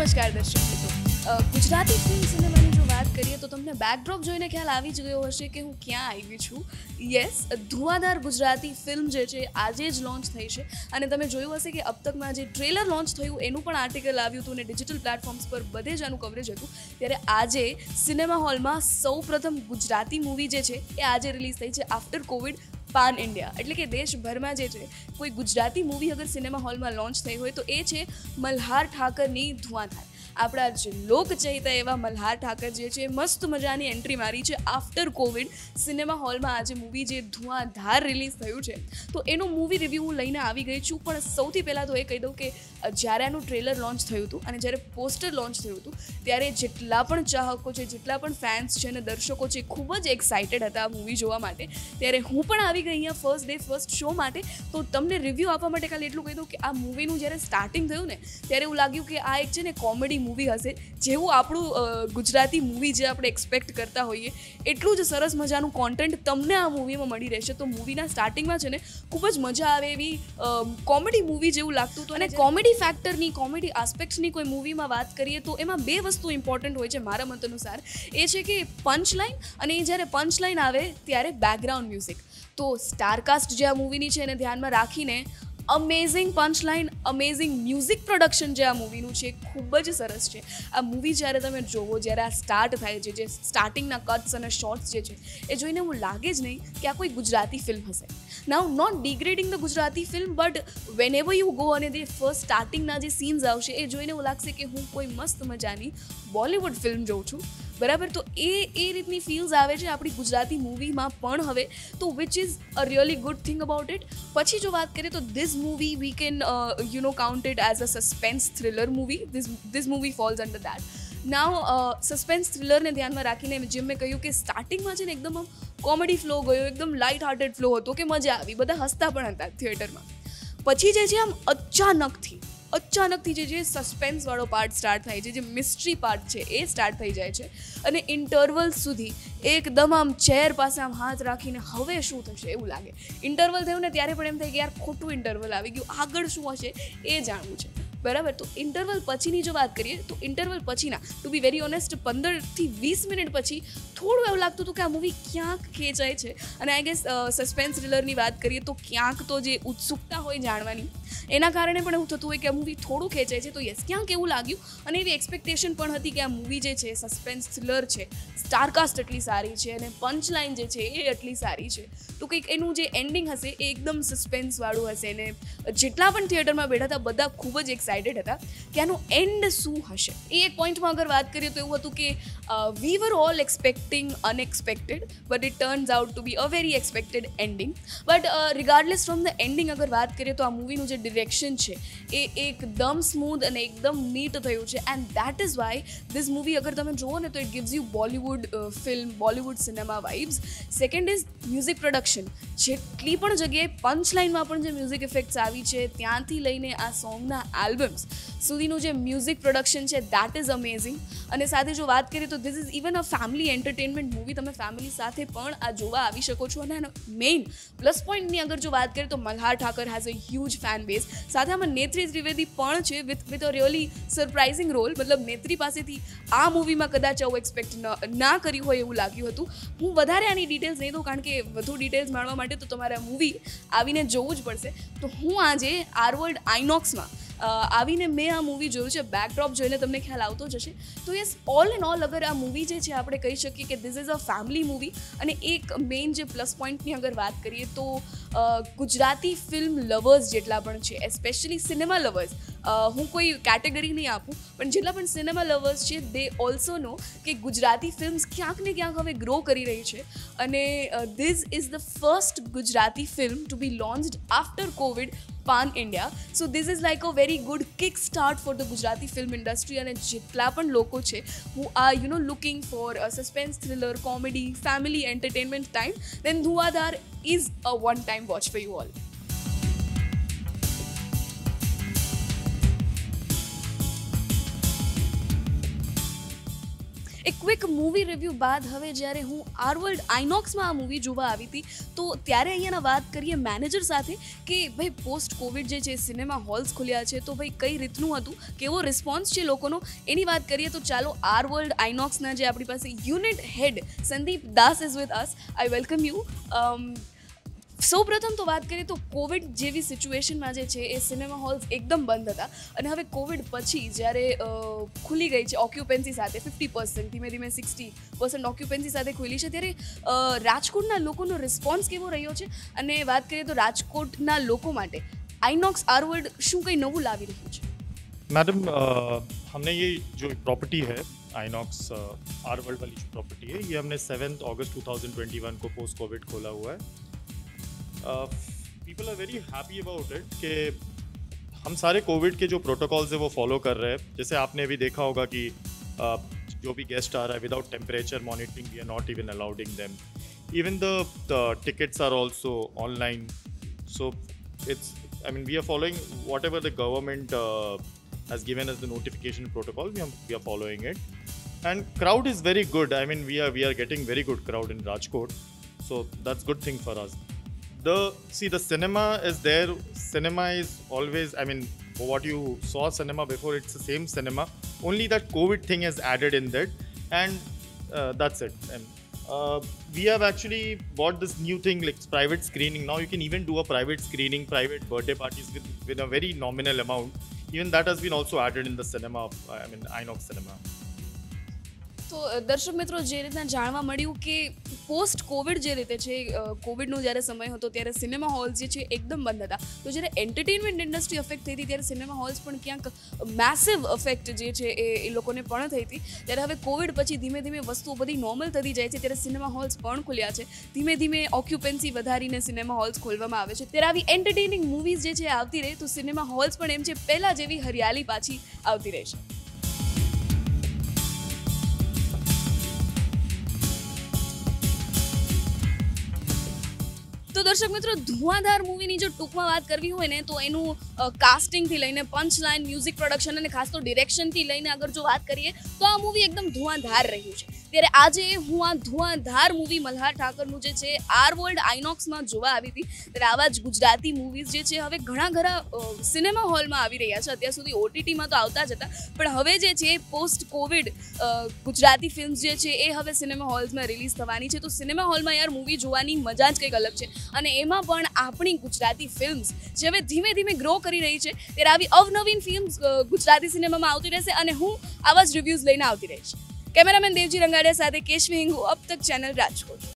નમસ્કાર દર્શક મિત્રો, ગુજરાતી ફિલ્મ સિનેમાની જો વાત કરીએ તો તમને બેકડ્રોપ જોઈને ખ્યાલ આવી જ ગયો હશે કે હું ક્યાં આવી છું. યસ, ધુઆધાર ગુજરાતી ફિલ્મ જે છે આજે જ લોન્ચ થઈ છે અને તમે જોયું હશે કે अब तकમાં જે ટ્રેલર લોન્ચ થયું એનું પણ આર્ટિકલ આવ્યું હતું અને ડિજિટલ પ્લેટફોર્મ્સ પર બધે જ આનું કવરેજ હતું. ત્યારે આજે સિનેમા હોલમાં સૌ પ્રથમ ગુજરાતી મૂવી જે છે એ આજે રિલીઝ થઈ છે આફ્ટર કોવિડ પાન ઇન્ડિયા. એટલે કે દેશભરમાં જે છે કોઈ ગુજરાતી મૂવી અગર સિનેમા હોલમાં લોન્ચ થઈ હોય તો એ છે મલ્હાર ઠાકરની ધુઆધાર. આપણા જે લોકચહિતા એવા મલ્હાર ઠાકર જે છે મસ્ત મજાની એન્ટ્રી મારી છે આફ્ટર કોવિડ સિનેમા હોલમાં. આજે મૂવી જે ધુઆધાર રિલીઝ થયું છે તો એનું મૂવી રિવ્યૂ હું લઈને આવી ગઈ છું. પણ સૌથી પહેલાં તો એ કહી દઉં કે જ્યારે આનું ટ્રેલર લોન્ચ થયું હતું અને જ્યારે પોસ્ટર લોન્ચ થયું હતું ત્યારે જેટલા પણ ચાહકો છે, જેટલા પણ ફેન્સ છે અને દર્શકો છે ખૂબ જ એક્સાઇટેડ હતા આ મૂવી જોવા માટે. ત્યારે હું પણ આવી ગઈ અહીંયા ફર્સ્ટ ડે ફર્સ્ટ શો માટે. તો તમને રિવ્યૂ આપવા માટે ખાલી એટલું કહી દઉં કે આ મૂવીનું જ્યારે સ્ટાર્ટિંગ થયું ને ત્યારે એવું લાગ્યું કે આ એક છે ને કોમેડી મૂવી હશે, જેવું આપણું ગુજરાતી મૂવી જે આપણે એક્સપેક્ટ કરતા હોઈએ એટલું જ સરસ મજાનું કોન્ટેન્ટ તમને આ મૂવીમાં મળી રહેશે. તો મૂવીના સ્ટાર્ટિંગમાં છે ને ખૂબ જ મજા આવે એવી કોમેડી મૂવી જેવું લાગતું હતું. અને કોમેડી ફેક્ટરની, કોમેડી આસ્પેક્ટ્સની કોઈ મૂવીમાં વાત કરીએ તો એમાં બે વસ્તુ ઇમ્પોર્ટન્ટ હોય છે મારા મત અનુસાર. એ છે કે પંચ લાઇન, અને એ જ્યારે પંચ લાઇન આવે ત્યારે બેકગ્રાઉન્ડ મ્યુઝિક. તો સ્ટારકાસ્ટ જે આ મૂવીની છે એને ધ્યાનમાં રાખીને amazing punch line, amazing music production જે આ મૂવીનું છે ખૂબ જ સરસ છે. આ મૂવી જ્યારે તમે જોવો, જ્યારે આ સ્ટાર્ટ થાય છે, જે સ્ટાર્ટિંગના કટ્સ અને શોર્ટ્સ જે છે એ જોઈને એવું લાગે જ નહીં કે આ કોઈ ગુજરાતી ફિલ્મ હશે. Now not degrading the Gujarati film, but whenever you go અને તે ફર્સ્ટ સ્ટાર્ટિંગના જે સીન્સ આવશે એ જોઈને એવું લાગશે કે હું કોઈ મસ્ત મજાની બોલિવૂડ ફિલ્મ જોઉં છું. બરાબર, તો એ રીતની ફીલ્સ આવે છે આપણી ગુજરાતી મૂવીમાં પણ હવે. તો which is a really good thing about it. પછી જો વાત કરીએ તો this movie we can count it as a suspense thriller movie. This movie falls under that. Now suspense થ્રિલરને ધ્યાનમાં રાખીને જેમ મેં કહ્યું કે સ્ટાર્ટિંગમાં છે ને એકદમ આમ કોમેડી ફ્લો ગયો, એકદમ લાઇટ હાર્ટેડ ફ્લો હતો કે મજા આવી, બધા હસતા પણ હતા થિયેટરમાં. પછી જે છે આમ અચાનકથી જે સસ્પેન્સવાળો પાર્ટ સ્ટાર્ટ થાય છે, જે મિસ્ટ્રી પાર્ટ છે એ સ્ટાર્ટ થઈ જાય છે અને ઇન્ટરવલ સુધી એકદમ આમ ચેર પાસે આમ હાથ રાખીને હવે શું થશે એવું લાગે. ઇન્ટરવલ થયું ને ત્યારે પણ એમ થાય કે યાર ખોટું ઇન્ટરવલ આવી ગયું, આગળ શું હશે એ જાણવું છે. બરાબર, તો ઇન્ટરવલ પછીની જો વાત કરીએ તો ઇન્ટરવલ પછીના ટુ બી વેરી ઓનેસ્ટ 15થી 20 મિનિટ પછી થોડું એવું લાગતું હતું કે આ મૂવી ક્યાંક ખેંચાય છે. અને આઈ ગેસ સસ્પેન્સ થ્રિલરની વાત કરીએ તો ક્યાંક તો જે ઉત્સુકતા હોય જાણવાની એના કારણે પણ એવું થતું હોય કે આ મૂવી થોડું ખેંચાય છે. તો યસ, ક્યાંક એવું લાગ્યું અને એવી એક્સપેક્ટેશન પણ હતી કે આ મૂવી જે છે સસ્પેન્સ થ્રિલર છે, સ્ટારકાસ્ટ એટલી સારી છે અને પંચ લાઇન જે છે એ એટલી સારી છે. તો કંઈક એનું જે એન્ડિંગ હશે એ એકદમ સસ્પેન્સવાળું હશે. અને જેટલા પણ થિયેટરમાં બેઠા હતા બધા ખૂબ જ એક્સાઇટેડ હતા કે આનું એન્ડ શું હશે. એ એક પોઈન્ટમાં અગર વાત કરીએ તો એવું હતું કે we were all expecting unexpected, but it turns out to be a very expected ending. But regardless from the ending અગર વાત કરીએ તો આ મૂવીનું જે ડિરેક્શન છે એ એકદમ સ્મૂથ અને એકદમ નીટ થયું છે. And that is why this movie અગર તમે જુઓ ને તો it gives you Bollywood film, Bollywood cinema vibes. Second is music production. જેટલી પણ જગ્યાએ પંચ લાઇનમાં પણ જે મ્યુઝિક ઇફેક્ટ્સ આવી છે ત્યાંથી લઈને આ સોંગના આલ્બમ્સ સુધીનું જે મ્યુઝિક પ્રોડક્શન છે દેટ ઇઝ અમેઝિંગ. અને સાથે જો વાત કરીએ તો this is even a family entertainment movie. તમે ફેમિલી સાથે પણ આ જોવા આવી શકો છો. અને મેઇન પ્લસ પોઈન્ટની અગર જો વાત કરીએ તો Malhar Thakar has a huge fan base. સાથે આમાં નેત્રી ત્રિવેદી પણ છે with a really surprising role. મતલબ નેત્રી પાસેથી આ મૂવીમાં કદાચ આવું એક્સપેક્ટ ના કર્યું હોય એવું લાગ્યું હતું. હું વધારે આની ડિટેલ્સ નહીં દઉં કારણ કે વધુ ડિટેલ્સ માણવા માટે તો તમારે આ મૂવી આવીને જોવું જ પડશે. તો હું આજે આરવર્લ્ડ આઇનોક્સમાં આવીને મેં આ મૂવી જોયું છે. બેકડ્રોપ જોઈને તમને ખ્યાલ આવતો જ હશે. તો યસ, ઓલ એન્ડ ઓલ અગર આ મૂવી જે છે આપણે કહી શકીએ કે this is a family movie. અને એક મેઇન જે પ્લસ પોઈન્ટની અગર વાત કરીએ તો ગુજરાતી ફિલ્મ લવર્સ જેટલા પણ છે, એસ્પેશિયલી સિનેમા લવર્સ, હું કોઈ કેટેગરી નહીં આપું પણ જેટલા પણ સિનેમા લવર્સ છે દે ઓલ્સો નો કે ગુજરાતી ફિલ્મ્સ ક્યાંક ને ક્યાંક હવે ગ્રો કરી રહી છે. અને this is the first Gujarati film to be launched after Covid pan India. So this is like a very good kick start for the Gujarati film industry. અને જેટલા પણ લોકો છે who are looking for a suspense thriller, comedy, family entertainment time, then Dhuadhar is a one-time watch for you all. એક quick movie review બાદ હવે જ્યારે હું આર વર્લ્ડ આઇનોક્સમાં આ મૂવી જોવા આવી હતી તો ત્યારે અહીંયાના વાત કરીએ મેનેજર સાથે કે ભાઈ પોસ્ટ કોવિડ જે છે સિનેમા હોલ્સ ખુલ્યા છે તો ભાઈ કઈ રીતનું હતું, કેવો રિસ્પોન્સ છે લોકોનો, એની વાત કરીએ તો ચાલો આર વર્લ્ડ આઇનોક્સના જે આપણી પાસે unit head Sandeep Das is with us. I welcome you. સૌપ્રથમ તો વાત કરીએ તો કોવિડ જેવી સિચ્યુએશનમાં જે છે એ સિનેમા હોલ્સ એકદમ બંધ હતા અને હવે કોવિડ પછી જ્યારે ખુલી ગઈ છે ઓક્યુપન્સી સાથે 50%, ધીમે ધીમે 60% ઓક્યુપન્સી સાથે ખુલી છે ત્યારે રાજકોટના લોકોનો રિસ્પોન્સ કેવો રહ્યો છે અને વાત કરીએ તો રાજકોટના લોકો માટે આઇનોક્સ આર વર્લ્ડ શું કંઈ નવું લાવી રહ્યું છે? मैडम हमने ये जो प्रॉपर्टी है आइनॉक्स आर वर्ल्ड वाली जो प्रॉपर्टी है ये हमने 7 अगस्त 2021 को पोस्ट कोविड खोला हुआ है. People are very happy about it कि हम सारे कोविड के जो प्रोटोकॉल्स है वो फॉलो कर रहे हैं. जैसे आपने अभी देखा होगा कि जो भी गेस्ट आ रहा है without temperature monitoring we are not even allowing them. Even the tickets are also online. So it's I mean we are following whatever the government has given us the notification protocol. We are following it, and crowd is very good. I mean we are getting very good crowd in Rajkot, so that's good thing for us. The cinema is there. Cinema is always, I mean, what you saw cinema before, it's the same cinema. Only that COVID thing is added in that, and that's it. And we have actually bought this new thing like private screening. Now you can even do a private screening, private birthday parties with a very nominal amount. Even that has been also added in the cinema, I mean Inox cinema. તો દર્શક મિત્રો જે રીતના જાણવા મળ્યું કે post Covid જે રીતે છે કોવિડનો જ્યારે સમય હતો ત્યારે સિનેમા હોલ્સ જે છે એકદમ બંધ હતા તો જ્યારે એન્ટરટેનમેન્ટ ઇન્ડસ્ટ્રી અફેક્ટ થઈ હતી ત્યારે સિનેમા હોલ્સ પણ ક્યાંક મેસિવ અફેક્ટ જે છે એ લોકોને પણ થઈ હતી. ત્યારે હવે કોવિડ પછી ધીમે ધીમે વસ્તુઓ બધી નોર્મલ થતી જાય છે ત્યારે સિનેમા હોલ્સ પણ ખુલ્યા છે. ધીમે ધીમે ઓક્યુપન્સી વધારીને સિનેમા હોલ્સ ખોલવામાં આવે છે. ત્યારે આવી એન્ટરટેનિંગ મૂવીઝ જે છે આવતી રહે તો સિનેમા હોલ્સ પણ એમ છે પહેલાં જેવી હરિયાળી પાછી આવતી રહેશે. તો દર્શક મિત્રો ધુઆંધાર મૂવીની જો ટૂંકમાં વાત કરવી હોય ને તો એનું કાસ્ટિંગથી લઈને પંચ લાઇન, મ્યુઝિક પ્રોડક્શન અને ખાસ તો ડિરેક્શનથી લઈને અગર જો વાત કરીએ તો આ મૂવી એકદમ ધુઆંધાર રહ્યું છે. ત્યારે આજે હું આ ધુઆંધાર મૂવી મલ્હાર ઠાકરનું જે છે આર વર્લ્ડ આઇનોક્સમાં જોવા આવી હતી. ત્યારે આવા જ ગુજરાતી મૂવીઝ જે છે હવે ઘણા સિનેમા હોલમાં આવી રહ્યા છે. અત્યાર સુધી ઓટીટીમાં તો આવતા જ હતા પણ હવે જે છે પોસ્ટ કોવિડ ગુજરાતી ફિલ્મ્સ જે છે એ હવે સિનેમા હોલ્સમાં રિલીઝ થવાની છે. તો સિનેમા હોલમાં યાર મૂવી જોવાની મજા જ કંઈક અલગ છે અને એમાં પણ આપણી ગુજરાતી ફિલ્મ્સ જે હવે ધીમે ધીમે ગ્રો કરી રહી છે ત્યારે આવી અવનવીન ફિલ્મ્સ ગુજરાતી સિનેમામાં આવતી રહેશે અને હું આવા જ રિવ્યૂઝ લઈને આવતી રહીશ. કેમેરામેન દેવજી રંગાડિયા સાથે કેશવી હિંગુ, અબ તક ચેનલ રાજકોટ.